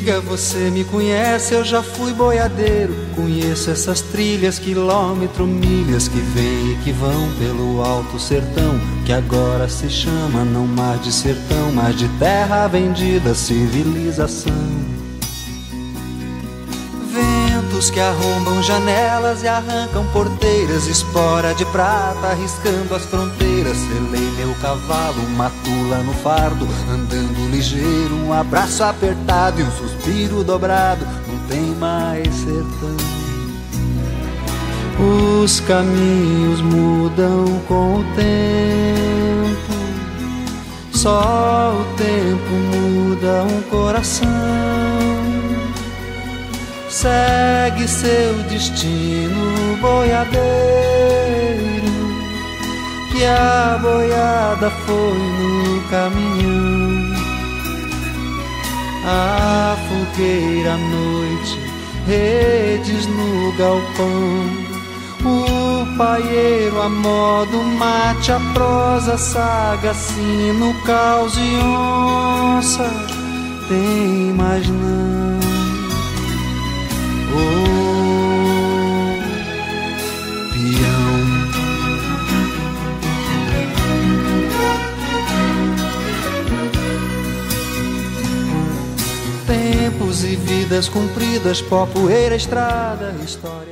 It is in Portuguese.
diga, você me conhece, eu já fui boiadeiro. Conheço essas trilhas, quilômetro, milhas que vêm e que vão pelo alto sertão, que agora se chama não mais de sertão, mas de terra vendida, civilização. Ventos que arrombam janelas e arrancam porteiras, espora de prata arriscando as fronteiras. Selei meu cavalo, uma tula no fardo, andando ligeiro, um abraço apertado e um suspiro dobrado, não tem mais sertão. Os caminhos mudam com o tempo, só o tempo muda um coração. Segue seu destino, boiadeiro, que a boiada foi no caminhão. A fogueira à noite, redes no galpão, o paieiro a modo mate, a prosa saga, sino, caos e onça, tem mais não. Peão. Tempos e vidas cumpridas, pó, poeira, estrada, história.